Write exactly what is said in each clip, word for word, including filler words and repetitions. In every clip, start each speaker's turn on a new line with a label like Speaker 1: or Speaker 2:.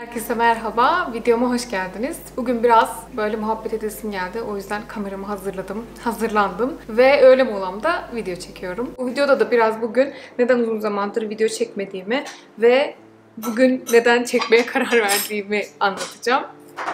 Speaker 1: Herkese merhaba, videoma hoş geldiniz. Bugün biraz böyle muhabbet edesim geldi. O yüzden kameramı hazırladım, hazırlandım ve öğle molamda video çekiyorum. Bu videoda da biraz bugün neden uzun zamandır video çekmediğimi ve bugün neden çekmeye karar verdiğimi anlatacağım.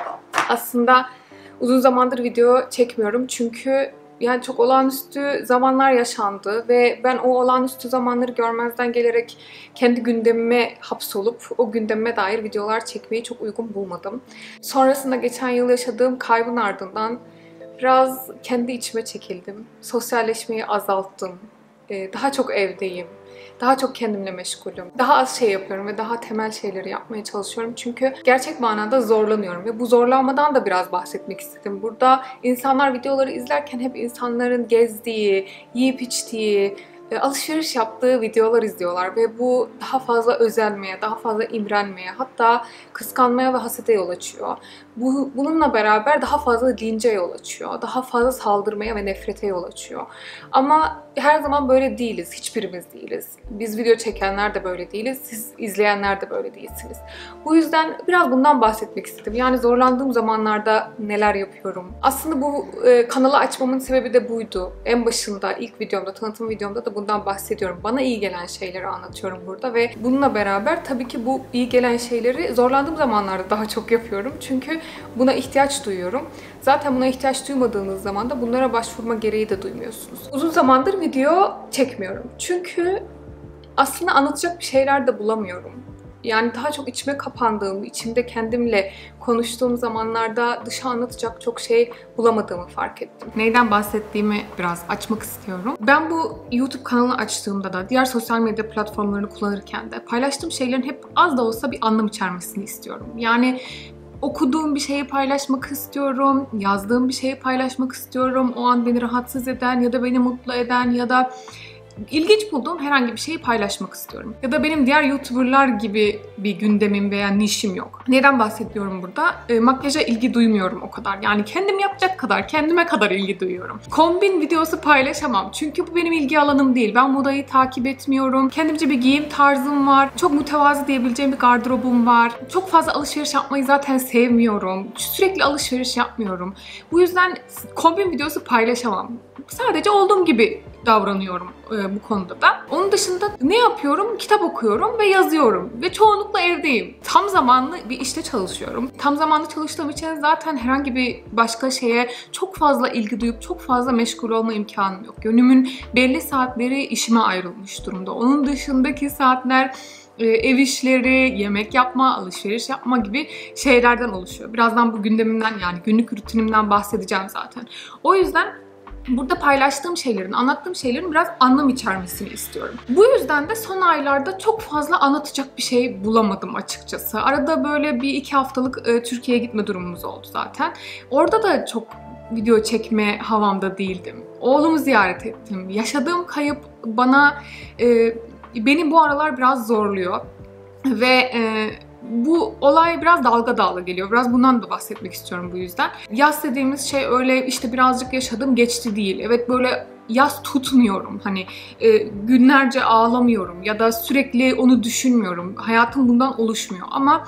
Speaker 1: Aslında uzun zamandır video çekmiyorum çünkü yani çok olağanüstü zamanlar yaşandı ve ben o olağanüstü zamanları görmezden gelerek kendi gündemime hapsolup o gündemime dair videolar çekmeyi çok uygun bulmadım. Sonrasında geçen yıl yaşadığım kaybın ardından biraz kendi içime çekildim. Sosyalleşmeyi azalttım. Daha çok evdeyim. Daha çok kendimle meşgulüm. Daha az şey yapıyorum ve daha temel şeyleri yapmaya çalışıyorum. Çünkü gerçek manada zorlanıyorum ve bu zorlanmadan da biraz bahsetmek istedim. Burada insanlar videoları izlerken hep insanların gezdiği, yiyip içtiği, alışveriş yaptığı videolar izliyorlar ve bu daha fazla özenmeye, daha fazla imrenmeye, hatta kıskanmaya ve hasete yol açıyor. Bu, bununla beraber daha fazla lince yol açıyor, daha fazla saldırmaya ve nefrete yol açıyor. Ama her zaman böyle değiliz, hiçbirimiz değiliz. Biz video çekenler de böyle değiliz, siz izleyenler de böyle değilsiniz. Bu yüzden biraz bundan bahsetmek istedim. Yani zorlandığım zamanlarda neler yapıyorum. Aslında bu e, kanalı açmamın sebebi de buydu. En başında, ilk videomda, tanıtım videomda da bundan bahsediyorum. Bana iyi gelen şeyleri anlatıyorum burada ve bununla beraber tabii ki bu iyi gelen şeyleri zorlandığım zamanlarda daha çok yapıyorum. Çünkü buna ihtiyaç duyuyorum. Zaten buna ihtiyaç duymadığınız zaman da bunlara başvurma gereği de duymuyorsunuz. Uzun zamandır video çekmiyorum. Çünkü aslında anlatacak bir şeyler de bulamıyorum. Yani daha çok içime kapandığım, içimde kendimle konuştuğum zamanlarda dışa anlatacak çok şey bulamadığımı fark ettim. Neyden bahsettiğimi biraz açmak istiyorum. Ben bu YouTube kanalını açtığımda da diğer sosyal medya platformlarını kullanırken de paylaştığım şeylerin hep az da olsa bir anlam içermesini istiyorum. Yani okuduğum bir şeyi paylaşmak istiyorum, yazdığım bir şeyi paylaşmak istiyorum. O an beni rahatsız eden ya da beni mutlu eden ya da İlginç bulduğum herhangi bir şeyi paylaşmak istiyorum. Ya da benim diğer YouTuber'lar gibi bir gündemim veya nişim yok. Neden bahsediyorum burada? E, makyaja ilgi duymuyorum o kadar. Yani kendim yapacak kadar, kendime kadar ilgi duyuyorum. Kombin videosu paylaşamam. Çünkü bu benim ilgi alanım değil. Ben modayı takip etmiyorum. Kendimce bir giyim tarzım var. Çok mütevazı diyebileceğim bir gardırobum var. Çok fazla alışveriş yapmayı zaten sevmiyorum. Sürekli alışveriş yapmıyorum. Bu yüzden kombin videosu paylaşamam. Sadece olduğum gibi davranıyorum e, bu konuda da. Onun dışında ne yapıyorum? Kitap okuyorum ve yazıyorum. Ve çoğunlukla evdeyim. Tam zamanlı bir işte çalışıyorum. Tam zamanlı çalıştığım için zaten herhangi bir başka şeye çok fazla ilgi duyup çok fazla meşgul olma imkanım yok. Günümün belli saatleri işime ayrılmış durumda. Onun dışındaki saatler ev işleri, yemek yapma, alışveriş yapma gibi şeylerden oluşuyor. Birazdan bu gündemimden, yani günlük rutinimden bahsedeceğim zaten. O yüzden burada paylaştığım şeylerin, anlattığım şeylerin biraz anlam içermesini istiyorum. Bu yüzden de son aylarda çok fazla anlatacak bir şey bulamadım açıkçası. Arada böyle bir iki haftalık e, Türkiye'ye gitme durumumuz oldu zaten. Orada da çok video çekme havamda değildim. Oğlumu ziyaret ettim. Yaşadığım kayıp bana, e, beni bu aralar biraz zorluyor. Ve e, bu olay biraz dalga dalga geliyor. Biraz bundan da bahsetmek istiyorum bu yüzden. Yas dediğimiz şey öyle işte birazcık yaşadım geçti değil. Evet, böyle yas tutmuyorum. Hani e, günlerce ağlamıyorum ya da sürekli onu düşünmüyorum. Hayatım bundan oluşmuyor ama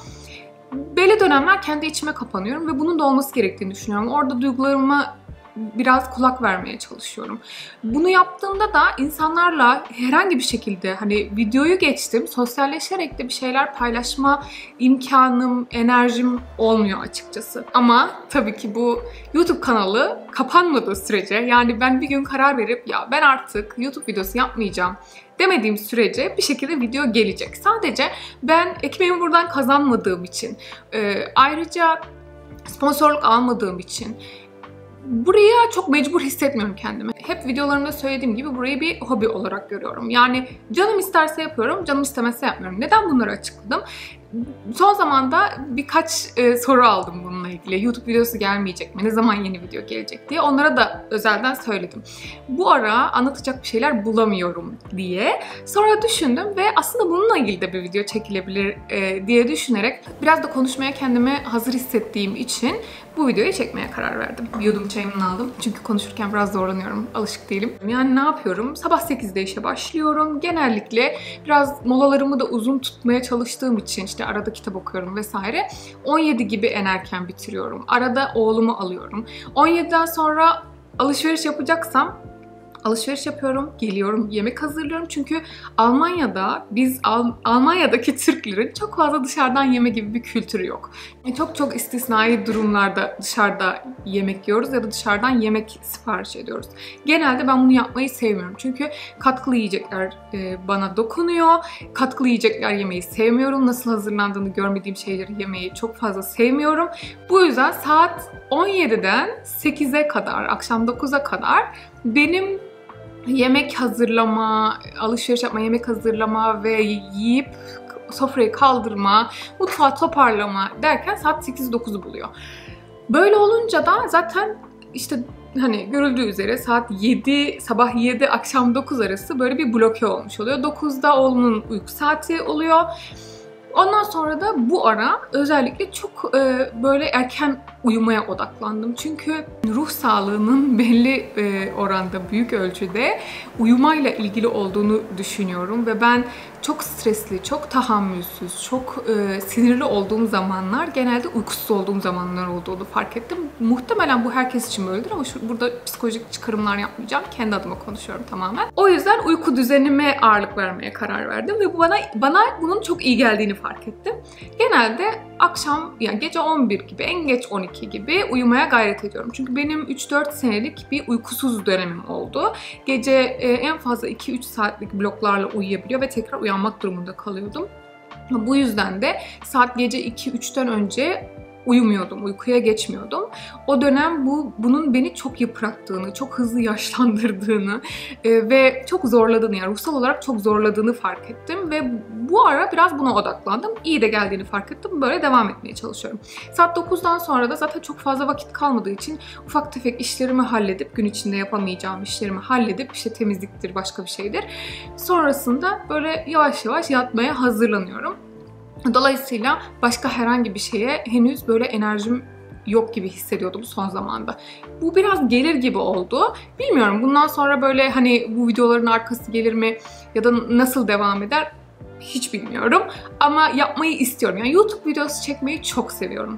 Speaker 1: belli dönemler kendi içime kapanıyorum ve bunun da olması gerektiğini düşünüyorum. Orada duygularıma biraz kulak vermeye çalışıyorum. Bunu yaptığımda da insanlarla herhangi bir şekilde, hani videoyu geçtim, sosyalleşerek de bir şeyler paylaşma imkanım, enerjim olmuyor açıkçası. Ama tabii ki bu YouTube kanalı kapanmadığı sürece, yani ben bir gün karar verip ya ben artık YouTube videosu yapmayacağım demediğim sürece bir şekilde video gelecek. Sadece ben ekmeğimi buradan kazanmadığım için, e, ayrıca sponsorluk almadığım için buraya çok mecbur hissetmiyorum kendimi. Hep videolarımda söylediğim gibi burayı bir hobi olarak görüyorum. Yani canım isterse yapıyorum, canım istemezse yapmıyorum. Neden bunları açıkladım? Son zamanda birkaç e, soru aldım bununla ilgili. YouTube videosu gelmeyecek mi? Ne zaman yeni video gelecek diye. Onlara da özelden söyledim. Bu ara anlatacak bir şeyler bulamıyorum diye. Sonra düşündüm ve aslında bununla ilgili de bir video çekilebilir e, diye düşünerek biraz da konuşmaya kendimi hazır hissettiğim için bu videoyu çekmeye karar verdim. Bir yudum çayımını aldım. Çünkü konuşurken biraz zorlanıyorum. Alışık değilim. Yani ne yapıyorum? Sabah sekizde işe başlıyorum. Genellikle biraz molalarımı da uzun tutmaya çalıştığım için, işte işte arada kitap okuyorum vesaire. on yedi gibi en erken bitiriyorum. Arada oğlumu alıyorum. on yediden sonra alışveriş yapacaksam alışveriş yapıyorum, geliyorum, yemek hazırlıyorum. Çünkü Almanya'da biz Al- Almanya'daki Türklerin çok fazla dışarıdan yeme gibi bir kültürü yok. Çok çok istisnai durumlarda dışarıda yemek yiyoruz ya da dışarıdan yemek sipariş ediyoruz. Genelde ben bunu yapmayı sevmiyorum. Çünkü katkılı yiyecekler e, bana dokunuyor. Katkılı yiyecekler yemeyi sevmiyorum. Nasıl hazırlandığını görmediğim şeyleri yemeyi çok fazla sevmiyorum. Bu yüzden saat on yediden sekize kadar, akşam dokuza kadar benim yemek hazırlama, alışveriş yapma, yemek hazırlama ve yiyip sofrayı kaldırma, mutfağı toparlama derken saat sekiz dokuzu buluyor. Böyle olunca da zaten işte hani görüldüğü üzere saat yedi, sabah yedi, akşam dokuz arası böyle bir bloke olmuş oluyor. dokuzda oğlumun uyku saati oluyor. Ondan sonra da bu ara özellikle çok e, böyle erken uyumaya odaklandım. Çünkü ruh sağlığının belli e, oranda, büyük ölçüde uyumayla ilgili olduğunu düşünüyorum. Ve ben çok stresli, çok tahammülsüz, çok e, sinirli olduğum zamanlar genelde uykusuz olduğum zamanlar olduğunu fark ettim. Muhtemelen bu herkes için böyledir ama şu, burada psikolojik çıkarımlar yapmayacağım. Kendi adıma konuşuyorum tamamen. O yüzden uyku düzenime ağırlık vermeye karar verdim ve bu bana bana bunun çok iyi geldiğini fark ettim. Genelde akşam, yani gece on bir gibi, en geç on iki gibi uyumaya gayret ediyorum. Çünkü benim üç dört senelik bir uykusuz dönemim oldu. Gece e, en fazla iki üç saatlik bloklarla uyuyabiliyor ve tekrar uyanmak durumunda kalıyordum. Bu yüzden de saat gece iki üçten önce uyumuyordum, uykuya geçmiyordum. O dönem bu bunun beni çok yıprattığını, çok hızlı yaşlandırdığını e, ve çok zorladığını, yani ruhsal olarak çok zorladığını fark ettim ve bu ara biraz buna odaklandım. İyi de geldiğini fark ettim. Böyle devam etmeye çalışıyorum. Saat dokuzdan sonra da zaten çok fazla vakit kalmadığı için ufak tefek işlerimi halledip, gün içinde yapamayacağım işlerimi halledip, işte temizliktir, başka bir şeydir. Sonrasında böyle yavaş yavaş yatmaya hazırlanıyorum. Dolayısıyla başka herhangi bir şeye henüz böyle enerjim yok gibi hissediyordum son zamanda. Bu biraz gelir gibi oldu. Bilmiyorum bundan sonra böyle hani bu videoların arkası gelir mi ya da nasıl devam eder hiç bilmiyorum. Ama yapmayı istiyorum. Yani YouTube videosu çekmeyi çok seviyorum.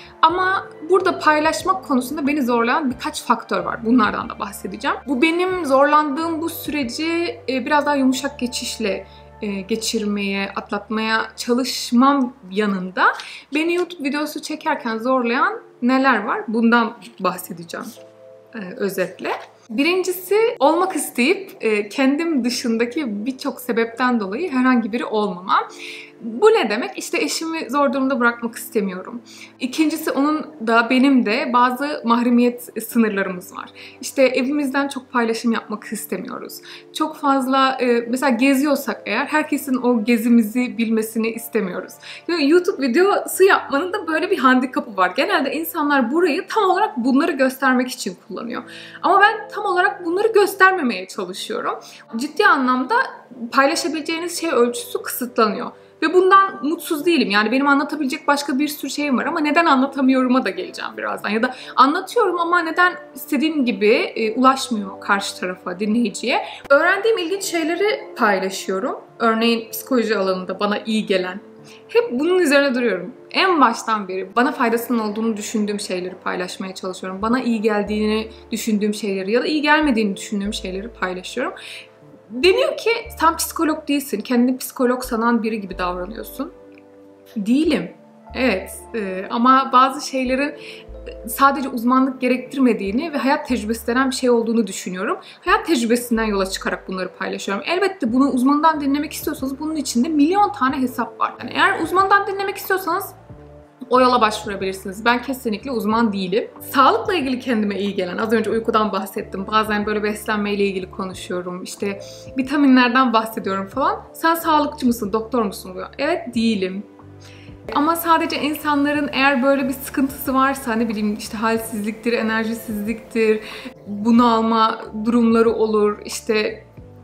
Speaker 1: Ama burada paylaşmak konusunda beni zorlayan birkaç faktör var. Bunlardan da bahsedeceğim. Bu benim zorlandığım bu süreci biraz daha yumuşak geçişle geçirmeye, atlatmaya çalışmam yanında beni YouTube videosu çekerken zorlayan neler var? Bundan bahsedeceğim e, özetle. Birincisi, olmak isteyip e, kendim dışındaki birçok sebepten dolayı herhangi biri olmamam. Bu ne demek? İşte eşimi zor durumda bırakmak istemiyorum. İkincisi, onun da benim de bazı mahremiyet sınırlarımız var. İşte evimizden çok paylaşım yapmak istemiyoruz. Çok fazla e, mesela geziyorsak eğer herkesin o gezimizi bilmesini istemiyoruz. Yani YouTube videosu yapmanın da böyle bir handikapı var. Genelde insanlar burayı tam olarak bunları göstermek için kullanıyor. Ama ben tam olarak bunları göstermemeye çalışıyorum. Ciddi anlamda paylaşabileceğiniz şey ölçüsü kısıtlanıyor. Ve bundan mutsuz değilim. Yani benim anlatabilecek başka bir sürü şeyim var ama neden anlatamıyorum'a da geleceğim birazdan. Ya da anlatıyorum ama neden istediğim gibi e, ulaşmıyor karşı tarafa, dinleyiciye. Öğrendiğim ilginç şeyleri paylaşıyorum. Örneğin psikoloji alanında bana iyi gelen. Hep bunun üzerine duruyorum. En baştan beri bana faydasının olduğunu düşündüğüm şeyleri paylaşmaya çalışıyorum. Bana iyi geldiğini düşündüğüm şeyleri ya da iyi gelmediğini düşündüğüm şeyleri paylaşıyorum. Deniyor ki sen psikolog değilsin, kendini psikolog sanan biri gibi davranıyorsun. Değilim. Evet e, ama bazı şeylerin sadece uzmanlık gerektirmediğini ve hayat tecrübesi denen bir şey olduğunu düşünüyorum. Hayat tecrübesinden yola çıkarak bunları paylaşıyorum. Elbette bunu uzmandan dinlemek istiyorsanız bunun içinde milyon tane hesap var. Yani eğer uzmandan dinlemek istiyorsanız o yola başvurabilirsiniz. Ben kesinlikle uzman değilim. Sağlıkla ilgili kendime iyi gelen, az önce uykudan bahsettim. Bazen böyle beslenmeyle ilgili konuşuyorum. İşte vitaminlerden bahsediyorum falan. Sen sağlıkçı mısın, doktor musun diyor. Evet, değilim. Ama sadece insanların eğer böyle bir sıkıntısı varsa, ne bileyim işte halsizliktir, enerjisizliktir, bunalma durumları olur, işte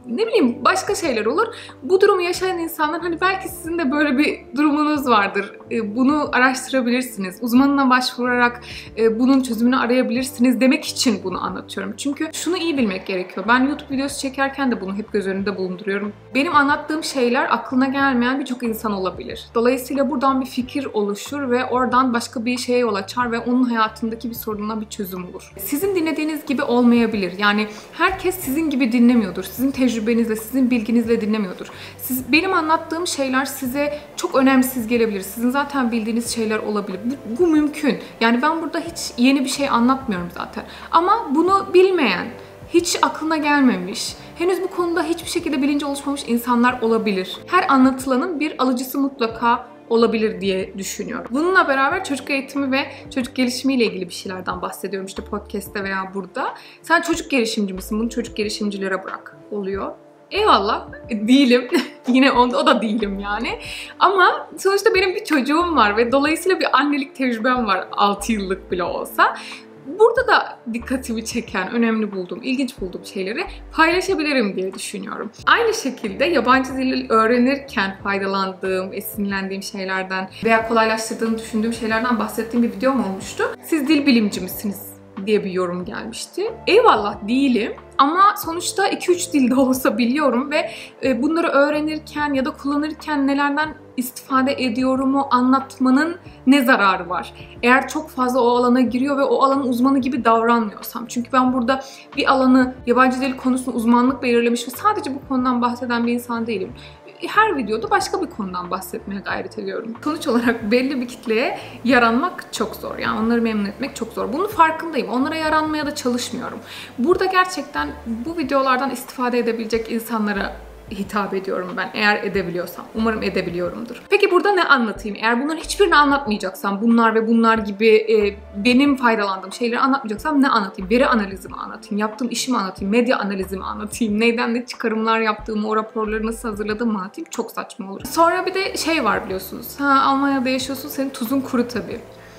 Speaker 1: ne bileyim başka şeyler olur. Bu durumu yaşayan insanlar hani belki sizin de böyle bir durumunuz vardır. Bunu araştırabilirsiniz. Uzmanına başvurarak bunun çözümünü arayabilirsiniz demek için bunu anlatıyorum. Çünkü şunu iyi bilmek gerekiyor. Ben YouTube videosu çekerken de bunu hep göz önünde bulunduruyorum. Benim anlattığım şeyler aklına gelmeyen birçok insan olabilir. Dolayısıyla buradan bir fikir oluşur ve oradan başka bir şeye yol açar ve onun hayatındaki bir sorununa bir çözüm olur. Sizin dinlediğiniz gibi olmayabilir. Yani herkes sizin gibi dinlemiyordur. Sizin tecrübenizle, sizin bilginizle dinlemiyordur. Siz, benim anlattığım şeyler size çok önemsiz gelebilir. Sizin zaten bildiğiniz şeyler olabilir. Bu, bu mümkün. Yani ben burada hiç yeni bir şey anlatmıyorum zaten. Ama bunu bilmeyen, hiç aklına gelmemiş, henüz bu konuda hiçbir şekilde bilinci oluşmamış insanlar olabilir. Her anlatılanın bir alıcısı mutlaka olabilir diye düşünüyorum. Bununla beraber çocuk eğitimi ve çocuk gelişimiyle ilgili bir şeylerden bahsediyorum işte podcast'te veya burada. Sen çocuk gelişimci misin? Bunu çocuk gelişimcilere bırak oluyor. Eyvallah, değilim. Yine onda, o da değilim yani. Ama sonuçta benim bir çocuğum var ve dolayısıyla bir annelik tecrübem var altı yıllık bile olsa. Burada da dikkatimi çeken, önemli bulduğum, ilginç bulduğum şeyleri paylaşabilirim diye düşünüyorum. Aynı şekilde yabancı dil öğrenirken faydalandığım, esinlendiğim şeylerden veya kolaylaştırdığını düşündüğüm şeylerden bahsettiğim bir videom olmuştu. Siz dil bilimci misiniz diye bir yorum gelmişti. Eyvallah değilim. Ama sonuçta iki üç dilde olsa biliyorum ve bunları öğrenirken ya da kullanırken nelerden istifade ediyorumu anlatmanın ne zararı var? Eğer çok fazla o alana giriyor ve o alanın uzmanı gibi davranmıyorsam. Çünkü ben burada bir alanı, yabancı dil konusunda uzmanlık belirlemiş ve sadece bu konudan bahseden bir insan değilim. Her videoda başka bir konudan bahsetmeye gayret ediyorum. Sonuç olarak belli bir kitleye yaranmak çok zor. Yani onları memnun etmek çok zor. Bunun farkındayım. Onlara yaranmaya da çalışmıyorum. Burada gerçekten bu videolardan istifade edebilecek insanlara hitap ediyorum ben. Eğer edebiliyorsam. Umarım edebiliyorumdur. Peki burada ne anlatayım? Eğer bunların hiçbirini anlatmayacaksam, bunlar ve bunlar gibi e, benim faydalandığım şeyleri anlatmayacaksam ne anlatayım? Veri analizimi anlatayım, yaptığım işimi anlatayım, medya analizimi anlatayım, neyden ne çıkarımlar yaptığımı, o raporları nasıl hazırladığımı anlatayım. Çok saçma olur. Sonra bir de şey var biliyorsunuz. Ha, Almanya'da yaşıyorsun, senin tuzun kuru tabii.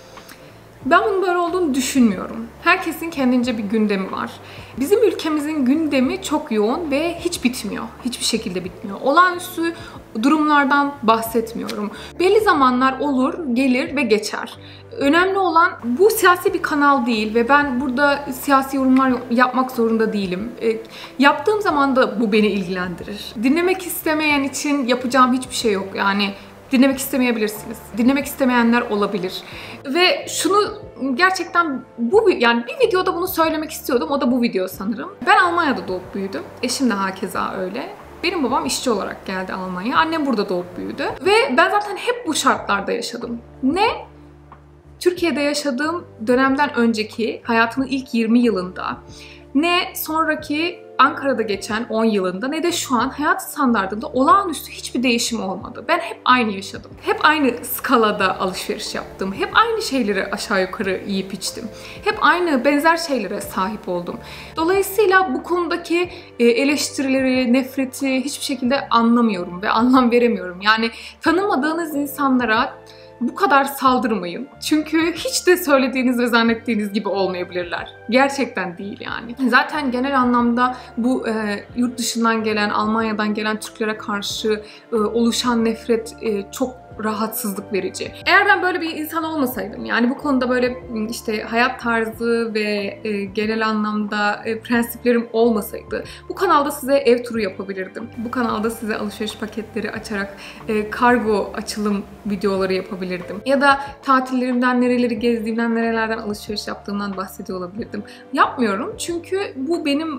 Speaker 1: Ben bunun böyle olduğunu düşünmüyorum. Herkesin kendince bir gündemi var. Bizim ülkemizin gündemi çok yoğun ve hiç bitmiyor. Hiçbir şekilde bitmiyor. Olağanüstü durumlardan bahsetmiyorum. Belli zamanlar olur, gelir ve geçer. Önemli olan bu siyasi bir kanal değil ve ben burada siyasi yorumlar yapmak zorunda değilim. E, yaptığım zaman da bu beni ilgilendirir. Dinlemek istemeyen için yapacağım hiçbir şey yok. Yani dinlemek istemeyebilirsiniz. Dinlemek istemeyenler olabilir. Ve şunu gerçekten bu yani bir videoda bunu söylemek istiyordum. O da bu video sanırım. Ben Almanya'da doğup büyüdüm. Eşim de hakeza öyle. Benim babam işçi olarak geldi Almanya'ya. Annem burada doğup büyüdü. Ve ben zaten hep bu şartlarda yaşadım. Ne Türkiye'de yaşadığım dönemden önceki hayatımın ilk yirmi yılında, ne sonraki Ankara'da geçen on yılında ne de şu an hayat standartında olağanüstü hiçbir değişim olmadı. Ben hep aynı yaşadım. Hep aynı skalada alışveriş yaptım. Hep aynı şeyleri aşağı yukarı yiyip içtim. Hep aynı benzer şeylere sahip oldum. Dolayısıyla bu konudaki eleştirileri, nefreti hiçbir şekilde anlamıyorum ve anlam veremiyorum. Yani tanımadığınız insanlara bu kadar saldırmayın. Çünkü hiç de söylediğiniz ve zannettiğiniz gibi olmayabilirler. Gerçekten değil yani. Zaten genel anlamda bu e, yurt dışından gelen, Almanya'dan gelen Türklere karşı e, oluşan nefret e, çok rahatsızlık verici. Eğer ben böyle bir insan olmasaydım, yani bu konuda böyle işte hayat tarzı ve e, genel anlamda e, prensiplerim olmasaydı, bu kanalda size ev turu yapabilirdim. Bu kanalda size alışveriş paketleri açarak e, kargo açılım videoları yapabilirdim. Ya da tatillerimden, nereleri gezdiğimden, nerelerden alışveriş yaptığımdan bahsediyor olabilirdim. Yapmıyorum çünkü bu benim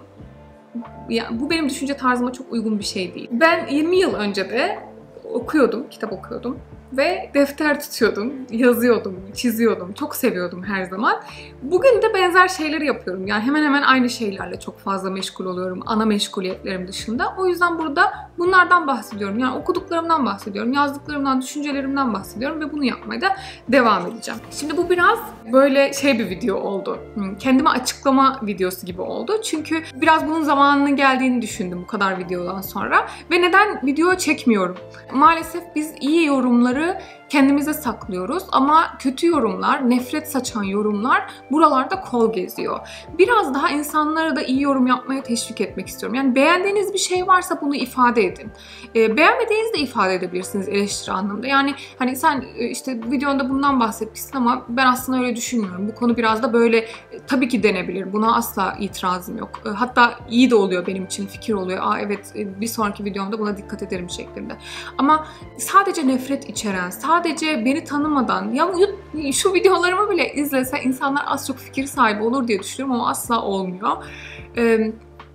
Speaker 1: yani bu benim düşünce tarzıma çok uygun bir şey değil. Ben yirmi yıl önce de okuyordum, kitap okuyordum ve defter tutuyordum, yazıyordum, çiziyordum. Çok seviyordum her zaman. Bugün de benzer şeyleri yapıyorum. Yani hemen hemen aynı şeylerle çok fazla meşgul oluyorum. Ana meşguliyetlerim dışında. O yüzden burada bunlardan bahsediyorum. Yani okuduklarımdan bahsediyorum, yazdıklarımdan, düşüncelerimden bahsediyorum ve bunu yapmaya da devam edeceğim. Şimdi bu biraz böyle şey bir video oldu. Kendime açıklama videosu gibi oldu. Çünkü biraz bunun zamanının geldiğini düşündüm bu kadar videodan sonra. Ve neden video çekmiyorum? Maalesef biz iyi yorumları kendimize saklıyoruz ama kötü yorumlar, nefret saçan yorumlar buralarda kol geziyor. Biraz daha insanlara da iyi yorum yapmaya teşvik etmek istiyorum. Yani beğendiğiniz bir şey varsa bunu ifade edin. E, beğenmediğinizi de ifade edebilirsiniz eleştiri anlamında. Yani hani sen işte videonda bundan bahsetmişsin ama ben aslında öyle düşünmüyorum. Bu konu biraz da böyle e, tabii ki denebilir. Buna asla itirazım yok. E, hatta iyi de oluyor benim için, fikir oluyor. Aa evet, e, bir sonraki videomda buna dikkat ederim şeklinde. Ama sadece nefret içeren, sadece beni tanımadan, ya şu videolarımı bile izlese insanlar az çok fikir sahibi olur diye düşünüyorum ama asla olmuyor. Ee,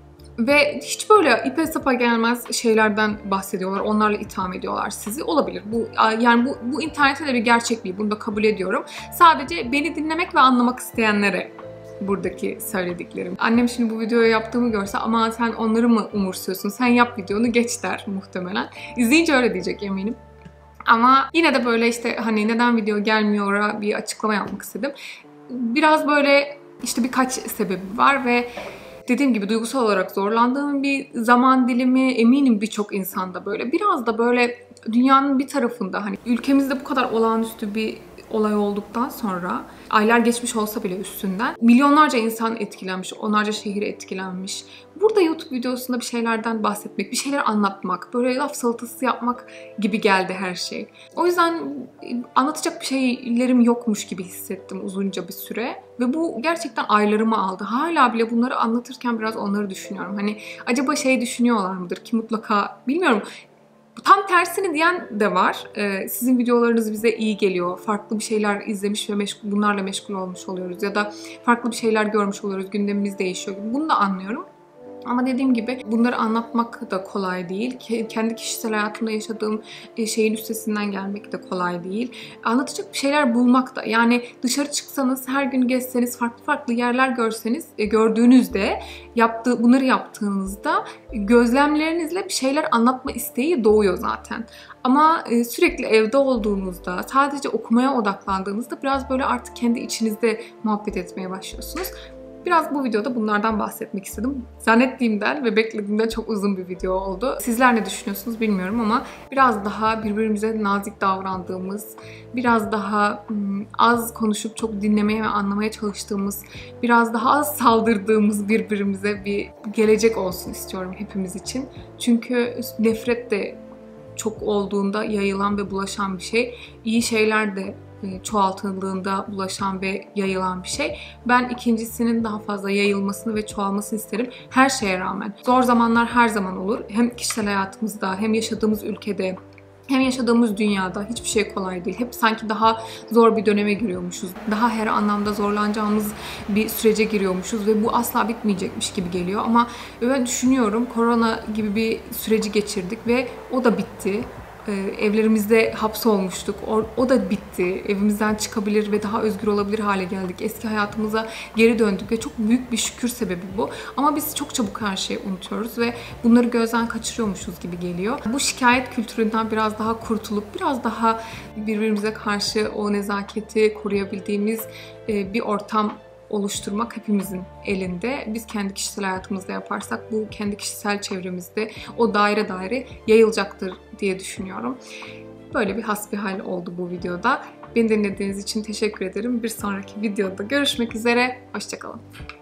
Speaker 1: ve hiç böyle ipe sapa gelmez şeylerden bahsediyorlar, onlarla itham ediyorlar sizi. Olabilir. Bu yani bu, bu internetin de bir gerçekliği, bunu da kabul ediyorum. Sadece beni dinlemek ve anlamak isteyenlere buradaki söylediklerim. Annem şimdi bu videoyu yaptığımı görse ama sen onları mı umursuyorsun, sen yap videonu geç der muhtemelen. İzleyince öyle diyecek eminim. Ama yine de böyle işte hani neden video gelmiyor'a bir açıklama yapmak istedim. Biraz böyle işte birkaç sebebi var ve dediğim gibi duygusal olarak zorlandığım bir zaman dilimi, eminim birçok insanda böyle. Biraz da böyle dünyanın bir tarafında, hani ülkemizde bu kadar olağanüstü bir olay olduktan sonra, aylar geçmiş olsa bile üstünden milyonlarca insan etkilenmiş, onlarca şehir etkilenmiş. Burada YouTube videosunda bir şeylerden bahsetmek, bir şeyler anlatmak, böyle laf salatası yapmak gibi geldi her şey. O yüzden anlatacak bir şeylerim yokmuş gibi hissettim uzunca bir süre. Ve bu gerçekten aylarımı aldı. Hala bile bunları anlatırken biraz onları düşünüyorum. Hani acaba şey düşünüyorlar mıdır ki mutlaka, bilmiyorum. Tam tersini diyen de var. Ee, sizin videolarınız bize iyi geliyor. Farklı bir şeyler izlemiş ve meşgul, bunlarla meşgul olmuş oluyoruz. Ya da farklı bir şeyler görmüş oluyoruz. Gündemimiz değişiyor. Bunu da anlıyorum. Ama dediğim gibi bunları anlatmak da kolay değil. Kendi kişisel hayatımda yaşadığım şeyin üstesinden gelmek de kolay değil. Anlatacak bir şeyler bulmak da. Yani dışarı çıksanız, her gün gezseniz, farklı farklı yerler görseniz, gördüğünüzde, yaptığı, bunları yaptığınızda gözlemlerinizle bir şeyler anlatma isteği doğuyor zaten. Ama sürekli evde olduğunuzda, sadece okumaya odaklandığınızda biraz böyle artık kendi içinizde muhabbet etmeye başlıyorsunuz. Biraz bu videoda bunlardan bahsetmek istedim. Zannettiğimden ve beklediğimden çok uzun bir video oldu. Sizler ne düşünüyorsunuz bilmiyorum ama biraz daha birbirimize nazik davrandığımız, biraz daha az konuşup çok dinlemeye ve anlamaya çalıştığımız, biraz daha az saldırdığımız birbirimize bir gelecek olsun istiyorum hepimiz için. Çünkü nefret de çok olduğunda yayılan ve bulaşan bir şey. İyi şeyler de çoğaltıldığında bulaşan ve yayılan bir şey. Ben ikincisinin daha fazla yayılmasını ve çoğalmasını isterim her şeye rağmen. Zor zamanlar her zaman olur. Hem kişisel hayatımızda, hem yaşadığımız ülkede, hem yaşadığımız dünyada hiçbir şey kolay değil. Hep sanki daha zor bir döneme giriyormuşuz. Daha her anlamda zorlanacağımız bir sürece giriyormuşuz ve bu asla bitmeyecekmiş gibi geliyor. Ama ben düşünüyorum, korona gibi bir süreci geçirdik ve o da bitti. Evlerimizde hapsolmuştuk. O, o da bitti. Evimizden çıkabilir ve daha özgür olabilir hale geldik. Eski hayatımıza geri döndük ve çok büyük bir şükür sebebi bu. Ama biz çok çabuk her şeyi unutuyoruz ve bunları gözden kaçırıyormuşuz gibi geliyor. Bu şikayet kültüründen biraz daha kurtulup biraz daha birbirimize karşı o nezaketi koruyabildiğimiz bir ortam oluşturmak hepimizin elinde. Biz kendi kişisel hayatımızda yaparsak bu kendi kişisel çevremizde o daire daire yayılacaktır diye düşünüyorum. Böyle bir hasbihal oldu bu videoda. Beni dinlediğiniz için teşekkür ederim. Bir sonraki videoda görüşmek üzere. Hoşça kalın.